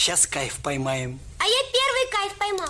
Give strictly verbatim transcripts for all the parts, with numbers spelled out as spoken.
Сейчас кайф поймаем. А я первый кайф поймал.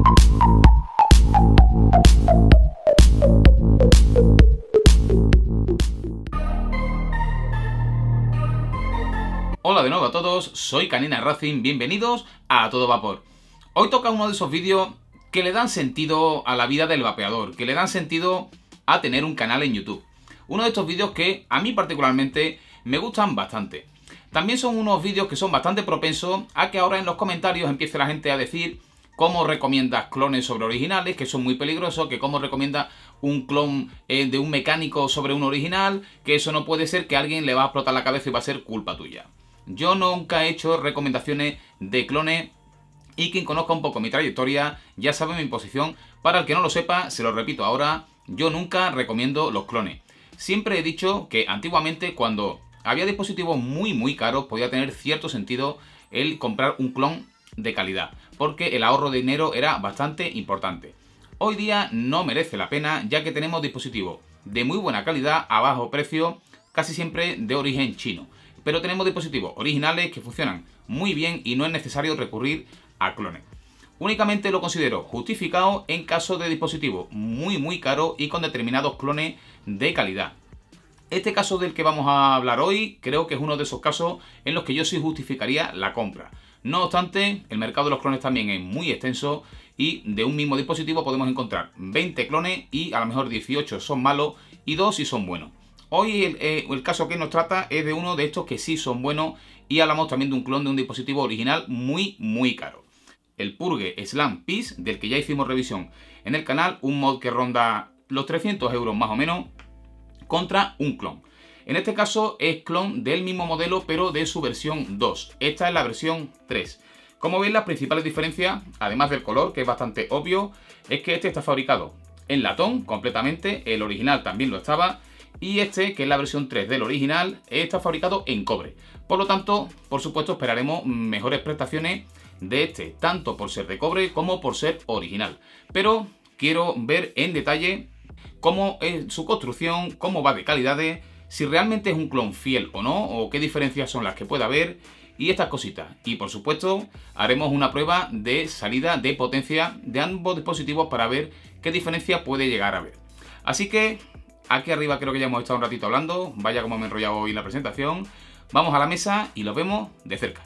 Hola de nuevo a todos, soy Canina Racing, bienvenidos a Todo Vapor. Hoy toca uno de esos vídeos que le dan sentido a la vida del vapeador, que le dan sentido a tener un canal en YouTube. Uno de estos vídeos que a mí particularmente me gustan bastante. También son unos vídeos que son bastante propensos a que ahora en los comentarios empiece la gente a decir cómo recomiendas clones sobre originales, que son muy peligrosos, que cómo recomiendas un clon eh, de un mecánico sobre un original, que eso no puede ser, que a alguien le va a explotar la cabeza y va a ser culpa tuya. Yo nunca he hecho recomendaciones de clones y quien conozca un poco mi trayectoria ya sabe mi posición. Para el que no lo sepa, se lo repito ahora, yo nunca recomiendo los clones. Siempre he dicho que antiguamente cuando había dispositivos muy muy caros podía tener cierto sentido el comprar un clon de calidad, porque el ahorro de dinero era bastante importante. Hoy día no merece la pena, ya que tenemos dispositivos de muy buena calidad a bajo precio, casi siempre de origen chino. Pero tenemos dispositivos originales que funcionan muy bien y no es necesario recurrir a clones. Únicamente lo considero justificado en caso de dispositivos muy muy caros y con determinados clones de calidad. Este caso del que vamos a hablar hoy creo que es uno de esos casos en los que yo sí justificaría la compra. No obstante, el mercado de los clones también es muy extenso y de un mismo dispositivo podemos encontrar veinte clones y a lo mejor dieciocho son malos y dos sí son buenos. Hoy el, eh, el caso que nos trata es de uno de estos que sí son buenos y hablamos también de un clon de un dispositivo original muy muy caro. El Purge Slam Peace, del que ya hicimos revisión en el canal, un mod que ronda los trescientos euros más o menos, contra un clon. En este caso es clon del mismo modelo pero de su versión dos. Esta es la versión tres. Como veis, las principales diferencias, además del color que es bastante obvio, es que este está fabricado en latón completamente, el original también lo estaba, y este, que es la versión tres del original, está fabricado en cobre. Por lo tanto, por supuesto, esperaremos mejores prestaciones de este, tanto por ser de cobre como por ser original. Pero quiero ver en detalle cómo es su construcción, cómo va de calidades, si realmente es un clon fiel o no, o qué diferencias son las que puede haber, y estas cositas. Y por supuesto, haremos una prueba de salida de potencia de ambos dispositivos para ver qué diferencia puede llegar a haber. Así que aquí arriba creo que ya hemos estado un ratito hablando, vaya como me he enrollado hoy en la presentación. Vamos a la mesa y lo vemos de cerca.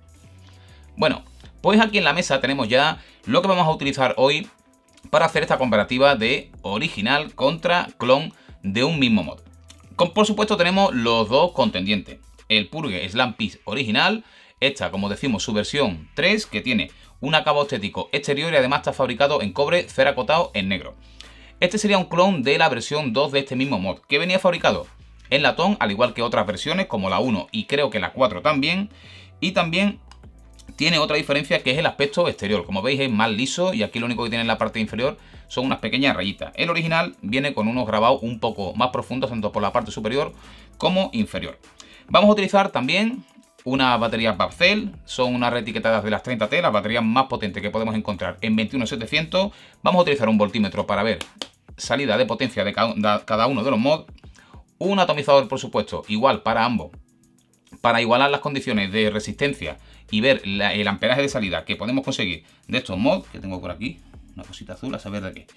Bueno, pues aquí en la mesa tenemos ya lo que vamos a utilizar hoy para hacer esta comparativa de original contra clon de un mismo mod. Con, por supuesto tenemos los dos contendientes. El Purge Slam Peace original, esta como decimos su versión tres, que tiene un acabado estético exterior y además está fabricado en cobre ceracotado en negro. Este sería un clon de la versión dos de este mismo mod, que venía fabricado en latón, al igual que otras versiones como la uno y creo que la cuatro también. Y también tiene otra diferencia, que es el aspecto exterior. Como veis es más liso y aquí lo único que tiene en la parte inferior son unas pequeñas rayitas. El original viene con unos grabados un poco más profundos, tanto por la parte superior como inferior. Vamos a utilizar también unas baterías Vapcell, son unas reetiquetadas de las treinta T, las baterías más potentes que podemos encontrar en veintiuno setecientos. Vamos a utilizar un voltímetro para ver salida de potencia de cada uno de los mods. Un atomizador, por supuesto, igual para ambos, para igualar las condiciones de resistencia y ver la, el amperaje de salida que podemos conseguir de estos mods, que tengo por aquí, una cosita azul a saber de qué.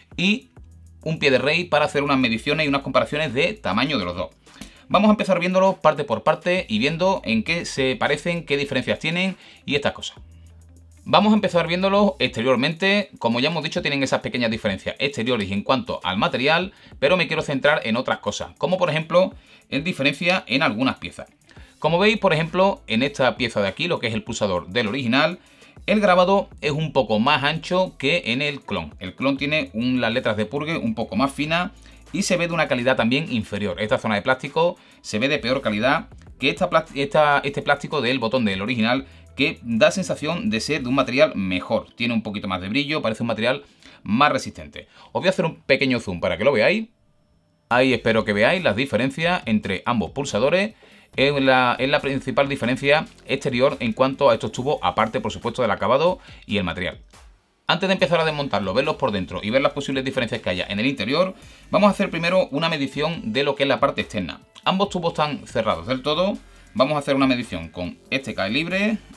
Y un pie de rey para hacer unas mediciones y unas comparaciones de tamaño de los dos. Vamos a empezar viéndolos parte por parte y viendo en qué se parecen, qué diferencias tienen y estas cosas. Vamos a empezar viéndolos exteriormente. Como ya hemos dicho, tienen esas pequeñas diferencias exteriores en cuanto al material, pero me quiero centrar en otras cosas, como por ejemplo en diferencia en algunas piezas. Como veis, por ejemplo, en esta pieza de aquí, lo que es el pulsador del original, el grabado es un poco más ancho que en el clon. El clon tiene un, las letras de Purge un poco más finas y se ve de una calidad también inferior. Esta zona de plástico se ve de peor calidad que esta, esta, este plástico del botón del original, que da sensación de ser de un material mejor. Tiene un poquito más de brillo, parece un material más resistente. Os voy a hacer un pequeño zoom para que lo veáis. Ahí espero que veáis las diferencias entre ambos pulsadores. Es la, es la principal diferencia exterior en cuanto a estos tubos, aparte por supuesto del acabado y el material. Antes de empezar a desmontarlo, verlos por dentro y ver las posibles diferencias que haya en el interior, vamos a hacer primero una medición de lo que es la parte externa. Ambos tubos están cerrados del todo. Vamos a hacer una medición con este calibre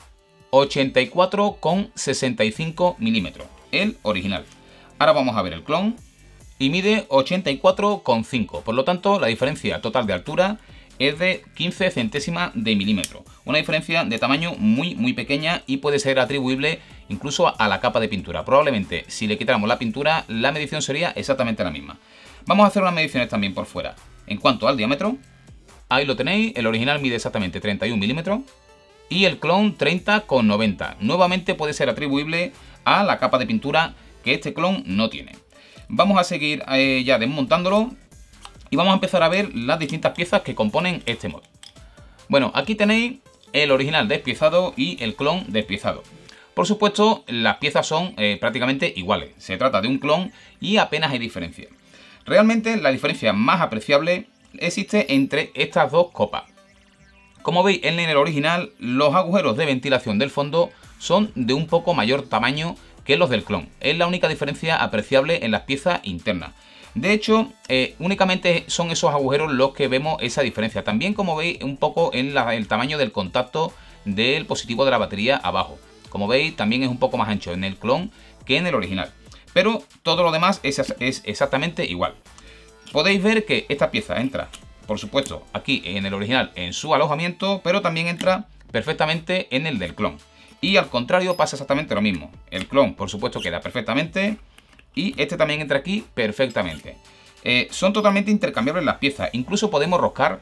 ochenta y cuatro coma sesenta y cinco milímetros, el original. Ahora vamos a ver el clon y mide ochenta y cuatro coma cinco, por lo tanto la diferencia total de altura es de quince centésimas de milímetro. Una diferencia de tamaño muy muy pequeña y puede ser atribuible incluso a la capa de pintura. Probablemente si le quitáramos la pintura la medición sería exactamente la misma. Vamos a hacer unas mediciones también por fuera. En cuanto al diámetro, ahí lo tenéis, el original mide exactamente treinta y un milímetros y el clon treinta coma noventa. Nuevamente puede ser atribuible a la capa de pintura que este clon no tiene. Vamos a seguir eh, ya desmontándolo y vamos a empezar a ver las distintas piezas que componen este mod. Bueno, aquí tenéis el original despiezado y el clon despiezado. Por supuesto, las piezas son eh, prácticamente iguales. Se trata de un clon y apenas hay diferencia. Realmente la diferencia más apreciable existe entre estas dos copas. Como veis en el original, los agujeros de ventilación del fondo son de un poco mayor tamaño que los del clon. Es la única diferencia apreciable en las piezas internas. De hecho, eh, únicamente son esos agujeros los que vemos esa diferencia. También, como veis, un poco en la, el tamaño del contacto del positivo de la batería abajo. Como veis, también es un poco más ancho en el clon que en el original. Pero todo lo demás es, es exactamente igual. Podéis ver que esta pieza entra, por supuesto, aquí en el original en su alojamiento, pero también entra perfectamente en el del clon. Y al contrario pasa exactamente lo mismo. El clon, por supuesto, queda perfectamente y este también entra aquí perfectamente. Eh, son totalmente intercambiables las piezas. Incluso podemos roscar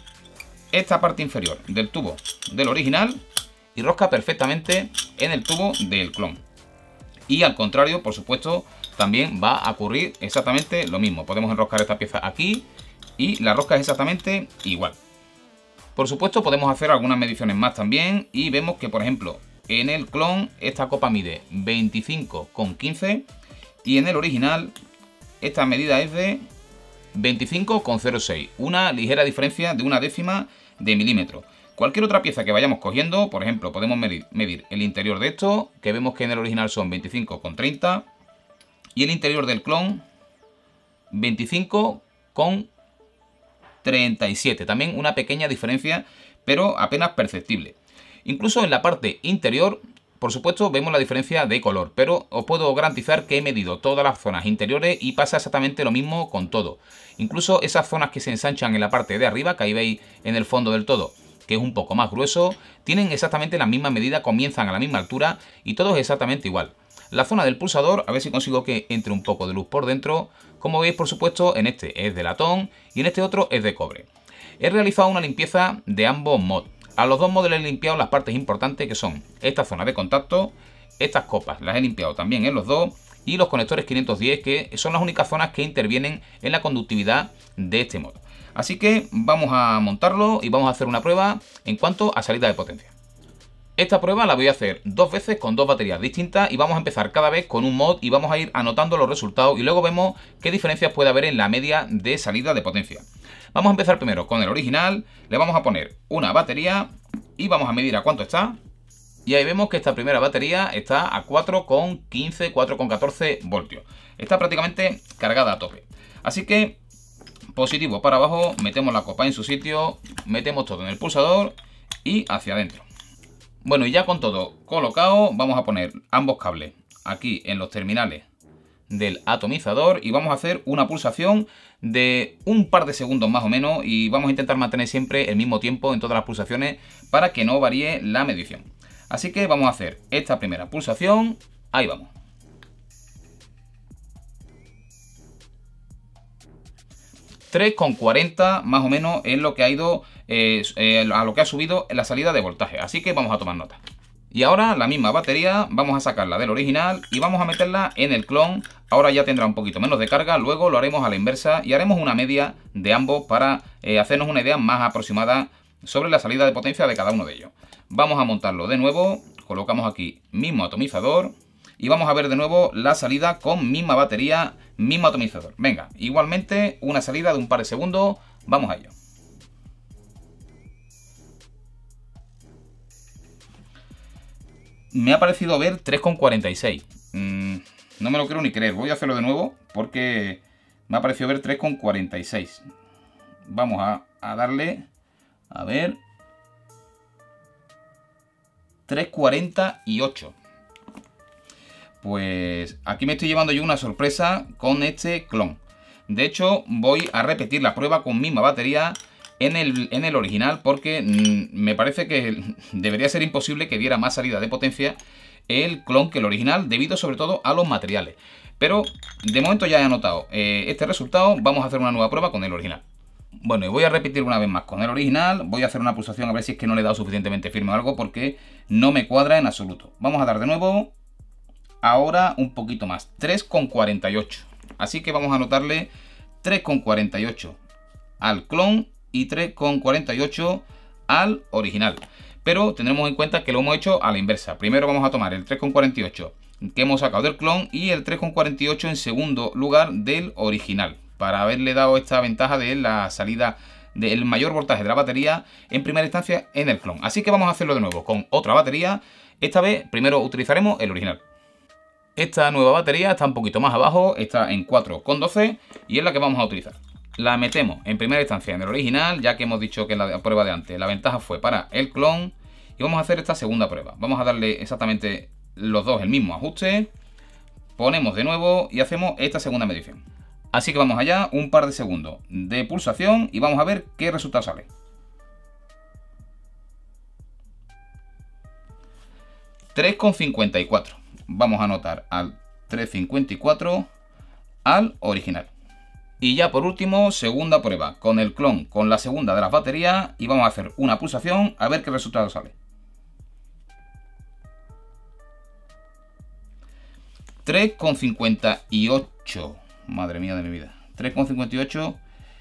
esta parte inferior del tubo del original y rosca perfectamente en el tubo del clon. Y al contrario, por supuesto, también va a ocurrir exactamente lo mismo. Podemos enroscar esta pieza aquí y la rosca es exactamente igual. Por supuesto, podemos hacer algunas mediciones más también y vemos que, por ejemplo, en el clon esta copa mide veinticinco coma quince y en el original esta medida es de veinticinco coma cero seis, una ligera diferencia de una décima de milímetro. Cualquier otra pieza que vayamos cogiendo, por ejemplo, podemos medir, medir el interior de esto, que vemos que en el original son veinticinco coma treinta y el interior del clon veinticinco coma treinta y siete. También una pequeña diferencia, pero apenas perceptible. Incluso en la parte interior, por supuesto, vemos la diferencia de color, pero os puedo garantizar que he medido todas las zonas interiores y pasa exactamente lo mismo con todo. Incluso esas zonas que se ensanchan en la parte de arriba, que ahí veis en el fondo del todo, que es un poco más grueso, tienen exactamente la misma medida, comienzan a la misma altura y todo es exactamente igual. La zona del pulsador, a ver si consigo que entre un poco de luz por dentro. Como veis, por supuesto, en este es de latón y en este otro es de cobre. He realizado una limpieza de ambos mods. A los dos modelos he limpiado las partes importantes que son esta zona de contacto, estas copas las he limpiado también en los dos y los conectores quinientos diez, que son las únicas zonas que intervienen en la conductividad de este modo. Así que vamos a montarlo y vamos a hacer una prueba en cuanto a salida de potencia. Esta prueba la voy a hacer dos veces con dos baterías distintas y vamos a empezar cada vez con un mod y vamos a ir anotando los resultados y luego vemos qué diferencias puede haber en la media de salida de potencia. Vamos a empezar primero con el original, le vamos a poner una batería y vamos a medir a cuánto está. Y ahí vemos que esta primera batería está a cuatro coma quince, cuatro coma catorce voltios. Está prácticamente cargada a tope. Así que positivo para abajo, metemos la copa en su sitio, metemos todo en el pulsador y hacia adentro. Bueno, y ya con todo colocado, vamos a poner ambos cables aquí en los terminales del atomizador y vamos a hacer una pulsación de un par de segundos más o menos y vamos a intentar mantener siempre el mismo tiempo en todas las pulsaciones para que no varíe la medición. Así que vamos a hacer esta primera pulsación, ahí vamos. tres coma cuarenta más o menos es lo que ha ido, eh, eh, a lo que ha subido la salida de voltaje, así que vamos a tomar nota. Y ahora la misma batería, vamos a sacarla del original y vamos a meterla en el clon. Ahora ya tendrá un poquito menos de carga, luego lo haremos a la inversa y haremos una media de ambos para eh, hacernos una idea más aproximada sobre la salida de potencia de cada uno de ellos. Vamos a montarlo de nuevo, colocamos aquí mismo atomizador y vamos a ver de nuevo la salida con misma batería, mismo atomizador. Venga, igualmente una salida de un par de segundos, vamos a ello. Me ha parecido ver tres coma cuarenta y seis. Mm, no me lo quiero ni creer. Voy a hacerlo de nuevo porque me ha parecido ver tres coma cuarenta y seis. Vamos a, a darle. A ver. tres cuarenta y ocho. Pues aquí me estoy llevando yo una sorpresa con este clon. De hecho, voy a repetir la prueba con misma batería en el, en el original, porque mmm, me parece que debería ser imposible que diera más salida de potencia el clon que el original, debido sobre todo a los materiales. Pero de momento ya he anotado eh, este resultado. Vamos a hacer una nueva prueba con el original. Bueno, y voy a repetir una vez más con el original. Voy a hacer una pulsación a ver si es que no le he dado suficientemente firme o algo, porque no me cuadra en absoluto. Vamos a dar de nuevo. Ahora un poquito más, tres coma cuarenta y ocho. Así que vamos a anotarle tres coma cuarenta y ocho al clon y tres coma cuarenta y ocho al original. Pero tendremos en cuenta que lo hemos hecho a la inversa. Primero vamos a tomar el tres coma cuarenta y ocho que hemos sacado del clon y el tres coma cuarenta y ocho en segundo lugar del original, para haberle dado esta ventaja de la salida del mayor voltaje de la batería en primera instancia en el clon. Así que vamos a hacerlo de nuevo con otra batería. Esta vez primero utilizaremos el original. Esta nueva batería está un poquito más abajo, está en cuatro coma doce y es la que vamos a utilizar. La metemos en primera instancia en el original, ya que hemos dicho que en la prueba de antes la ventaja fue para el clon. Y vamos a hacer esta segunda prueba. Vamos a darle exactamente los dos el mismo ajuste. Ponemos de nuevo y hacemos esta segunda medición. Así que vamos allá, un par de segundos de pulsación y vamos a ver qué resultado sale. tres coma cincuenta y cuatro. Vamos a anotar al tres coma cincuenta y cuatro al original. Y ya por último, segunda prueba con el clon, con la segunda de las baterías, y vamos a hacer una pulsación a ver qué resultado sale. tres coma cincuenta y ocho. Madre mía de mi vida. tres coma cincuenta y ocho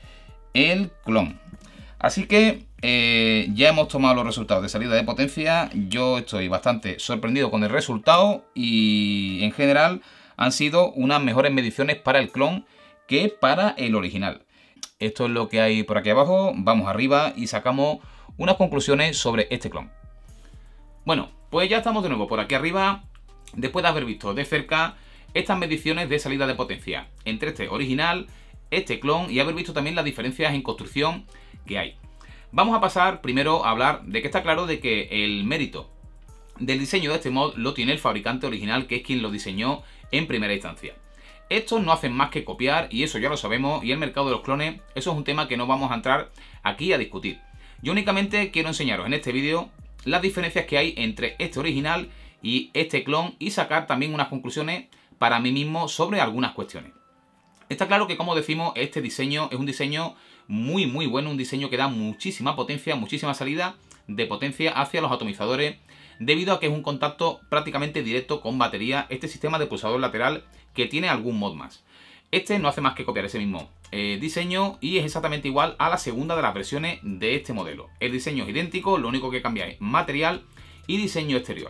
el clon. Así que eh, ya hemos tomado los resultados de salida de potencia. Yo estoy bastante sorprendido con el resultado y en general han sido unas mejores mediciones para el clon que para el original. Esto es lo que hay por aquí abajo. Vamos arriba y sacamos unas conclusiones sobre este clon. Bueno, pues ya estamos de nuevo por aquí arriba, después de haber visto de cerca estas mediciones de salida de potencia entre este original, este clon, y haber visto también las diferencias en construcción que hay. Vamos a pasar primero a hablar de que está claro de que el mérito del diseño de este mod lo tiene el fabricante original, que es quien lo diseñó en primera instancia. Estos no hacen más que copiar, y eso ya lo sabemos, y el mercado de los clones, eso es un tema que no vamos a entrar aquí a discutir. Yo únicamente quiero enseñaros en este vídeo las diferencias que hay entre este original y este clon, y sacar también unas conclusiones para mí mismo sobre algunas cuestiones. Está claro que, como decimos, este diseño es un diseño muy muy bueno, un diseño que da muchísima potencia, muchísima salida de potencia hacia los atomizadores, debido a que es un contacto prácticamente directo con batería, este sistema de pulsador lateral que tiene algún mod más. Este no hace más que copiar ese mismo eh, diseño y es exactamente igual a la segunda de las versiones de este modelo. El diseño es idéntico, lo único que cambia es material y diseño exterior.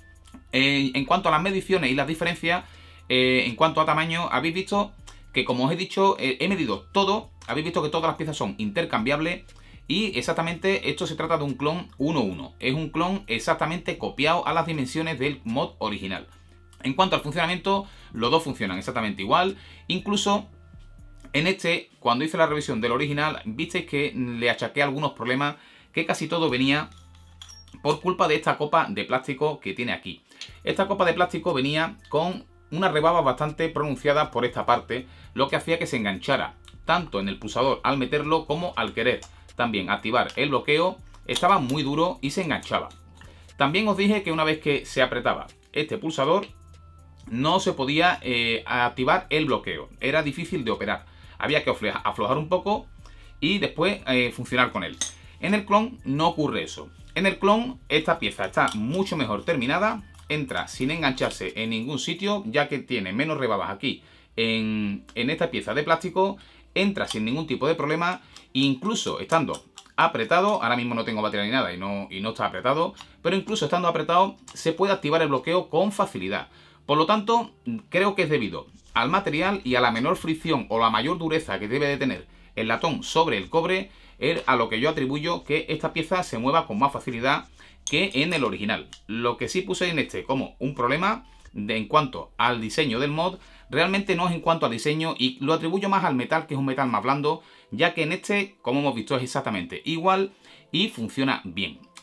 Eh, en cuanto a las mediciones y las diferencias, eh, en cuanto a tamaño, habéis visto que, como os he dicho, eh, he medido todo. Habéis visto que todas las piezas son intercambiables y exactamente esto se trata de un clon uno uno. Es un clon exactamente copiado a las dimensiones del mod original. En cuanto al funcionamiento, los dos funcionan exactamente igual. Incluso en este, cuando hice la revisión del original, visteis que le achaqué algunos problemas, que casi todo venía por culpa de esta copa de plástico que tiene aquí. Esta copa de plástico venía con unas rebabas bastante pronunciadas por esta parte, lo que hacía que se enganchara tanto en el pulsador al meterlo como al querer también activar el bloqueo. Estaba muy duro y se enganchaba. También os dije que una vez que se apretaba este pulsador no se podía eh, activar el bloqueo, era difícil de operar, había que aflojar un poco y después eh, funcionar con él. En el clon no ocurre eso. En el clon esta pieza está mucho mejor terminada, entra sin engancharse en ningún sitio, ya que tiene menos rebabas aquí en, en esta pieza de plástico, entra sin ningún tipo de problema, incluso estando apretado. Ahora mismo no tengo batería ni nada y no, y no está apretado, pero incluso estando apretado se puede activar el bloqueo con facilidad. Por lo tanto, creo que es debido al material y a la menor fricción o la mayor dureza que debe de tener el latón sobre el cobre, es a lo que yo atribuyo que esta pieza se mueva con más facilidad que en el original. Lo que sí puse en este como un problema de, en cuanto al diseño del mod, realmente no es en cuanto al diseño, y lo atribuyo más al metal, que es un metal más blando, ya que en este, como hemos visto, es exactamente igual y funciona bien.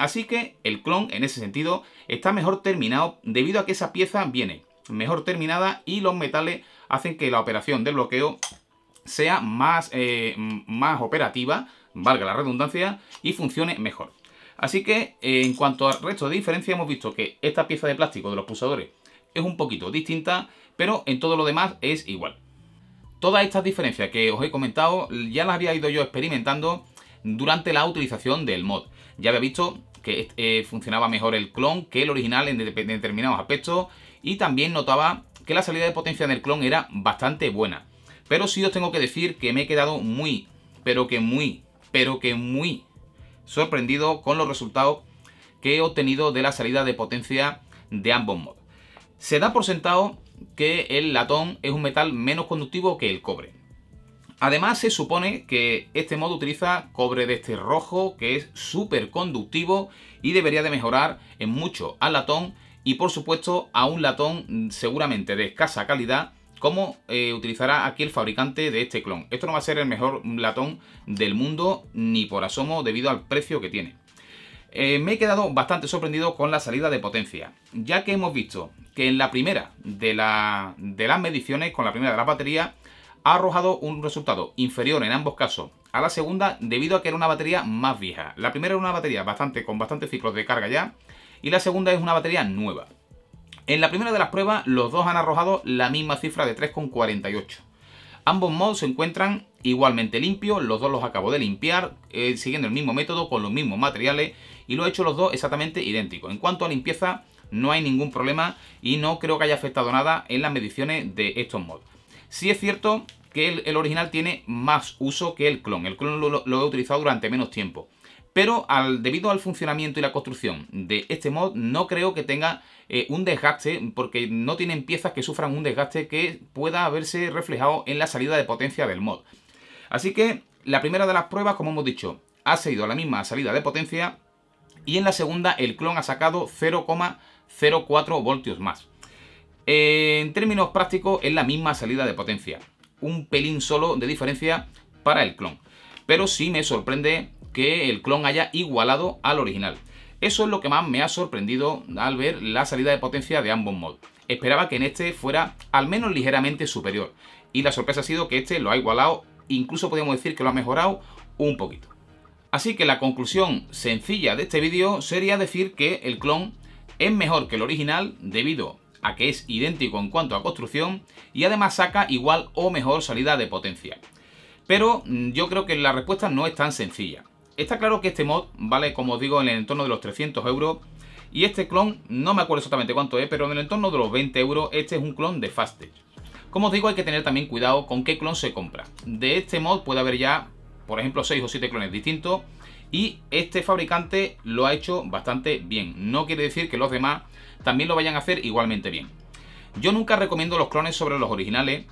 Así que el clon en ese sentido está mejor terminado debido a que esa pieza viene mejor terminada y los metales hacen que la operación de bloqueo sea más, eh, más operativa, valga la redundancia, y funcione mejor. Así que eh, en cuanto al resto de diferencia hemos visto que esta pieza de plástico de los pulsadores es un poquito distinta, pero en todo lo demás es igual. Todas estas diferencias que os he comentado ya las había ido yo experimentando durante la utilización del mod. Ya había visto que eh, funcionaba mejor el clon que el original en, de en determinados aspectos y también notaba que la salida de potencia del clon era bastante buena. Pero sí os tengo que decir que me he quedado muy, pero que muy, pero que muy sorprendido con los resultados que he obtenido de la salida de potencia de ambos mods. Se da por sentado que el latón es un metal menos conductivo que el cobre. Además se supone que este mod utiliza cobre de este rojo que es súper conductivo y debería de mejorar en mucho al latón y por supuesto a un latón seguramente de escasa calidad como eh, utilizará aquí el fabricante de este clon. Esto no va a ser el mejor latón del mundo ni por asomo debido al precio que tiene. Eh, me he quedado bastante sorprendido con la salida de potencia, ya que hemos visto que en la primera de, la, de las mediciones, con la primera de la batería, ha arrojado un resultado inferior en ambos casos a la segunda debido a que era una batería más vieja. La primera era una batería bastante, con bastantes ciclos de carga ya y la segunda es una batería nueva. En la primera de las pruebas los dos han arrojado la misma cifra de tres coma cuarenta y ocho. Ambos mods se encuentran igualmente limpios, los dos los acabo de limpiar eh, siguiendo el mismo método con los mismos materiales y lo he hecho los dos exactamente idénticos. En cuanto a limpieza no hay ningún problema y no creo que haya afectado nada en las mediciones de estos mods. Sí es cierto que el, el original tiene más uso que el clon, el clon lo, lo, lo he utilizado durante menos tiempo. Pero al, debido al funcionamiento y la construcción de este mod no creo que tenga eh, un desgaste porque no tienen piezas que sufran un desgaste que pueda verse reflejado en la salida de potencia del mod. Así que la primera de las pruebas, como hemos dicho, ha seguido la misma salida de potencia y en la segunda el clon ha sacado cero coma cero cuatro voltios más. Eh, en términos prácticos es la misma salida de potencia, un pelín solo de diferencia para el clon. Pero sí me sorprende que el clon haya igualado al original. Eso es lo que más me ha sorprendido al ver la salida de potencia de ambos mods. Esperaba que en este fuera al menos ligeramente superior. Y la sorpresa ha sido que este lo ha igualado, incluso podríamos decir que lo ha mejorado un poquito. Así que la conclusión sencilla de este vídeo sería decir que el clon es mejor que el original debido a que es idéntico en cuanto a construcción y además saca igual o mejor salida de potencia. Pero yo creo que la respuesta no es tan sencilla. Está claro que este mod vale, como os digo, en el entorno de los trescientos euros y este clon, no me acuerdo exactamente cuánto es, pero en el entorno de los veinte euros, este es un clon de Fastech. Como os digo, hay que tener también cuidado con qué clon se compra. De este mod puede haber ya, por ejemplo, seis o siete clones distintos y este fabricante lo ha hecho bastante bien. No quiere decir que los demás también lo vayan a hacer igualmente bien. Yo nunca recomiendo los clones sobre los originales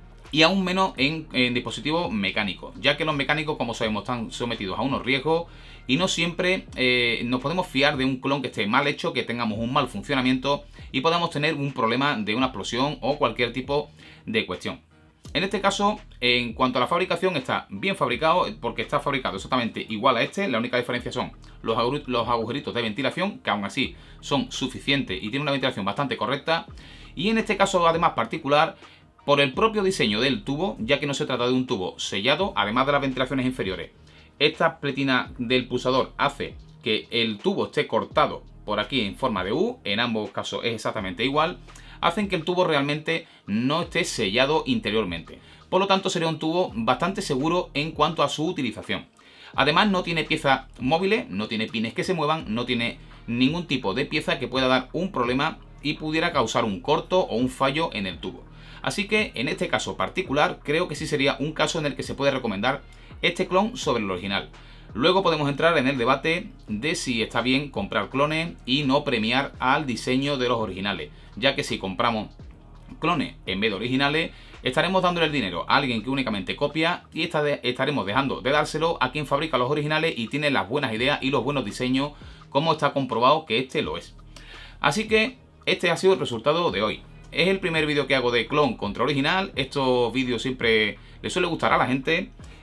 y aún menos en, en dispositivos mecánicos, ya que los mecánicos, como sabemos, están sometidos a unos riesgos y no siempre eh, nos podemos fiar de un clon que esté mal hecho, que tengamos un mal funcionamiento y podamos tener un problema de una explosión o cualquier tipo de cuestión. En este caso, en cuanto a la fabricación, está bien fabricado porque está fabricado exactamente igual a este. La única diferencia son los, los agujeritos de ventilación, que aún así son suficientes y tienen una ventilación bastante correcta. Y en este caso, además particular, por el propio diseño del tubo, ya que no se trata de un tubo sellado, además de las ventilaciones inferiores. Esta pletina del pulsador hace que el tubo esté cortado por aquí en forma de U, en ambos casos es exactamente igual, hacen que el tubo realmente no esté sellado interiormente. Por lo tanto, sería un tubo bastante seguro en cuanto a su utilización. Además, no tiene piezas móviles, no tiene pines que se muevan, no tiene ningún tipo de pieza que pueda dar un problema y pudiera causar un corto o un fallo en el tubo. Así que en este caso particular creo que sí sería un caso en el que se puede recomendar este clon sobre el original. Luego podemos entrar en el debate de si está bien comprar clones y no premiar al diseño de los originales, ya que si compramos clones en vez de originales estaremos dándole el dinero a alguien que únicamente copia y estaremos dejando de dárselo a quien fabrica los originales y tiene las buenas ideas y los buenos diseños, como está comprobado que este lo es. Así que este ha sido el resultado de hoy. Es el primer vídeo que hago de clon contra original. Estos vídeos siempre les suele gustar a la gente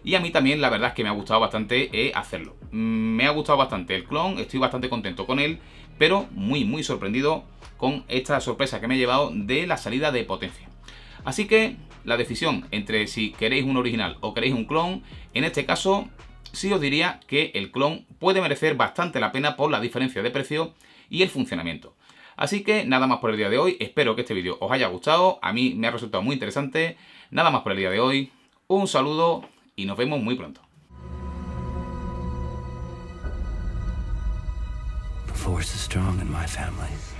y a mí también la verdad es que me ha gustado bastante eh, hacerlo. Me ha gustado bastante el clon, estoy bastante contento con él, pero muy muy sorprendido con esta sorpresa que me he llevado de la salida de potencia. Así que la decisión entre si queréis un original o queréis un clon, en este caso sí os diría que el clon puede merecer bastante la pena por la diferencia de precio y el funcionamiento. Así que nada más por el día de hoy, espero que este vídeo os haya gustado, a mí me ha resultado muy interesante. Nada más por el día de hoy, un saludo y nos vemos muy pronto. The Force is strong in my family.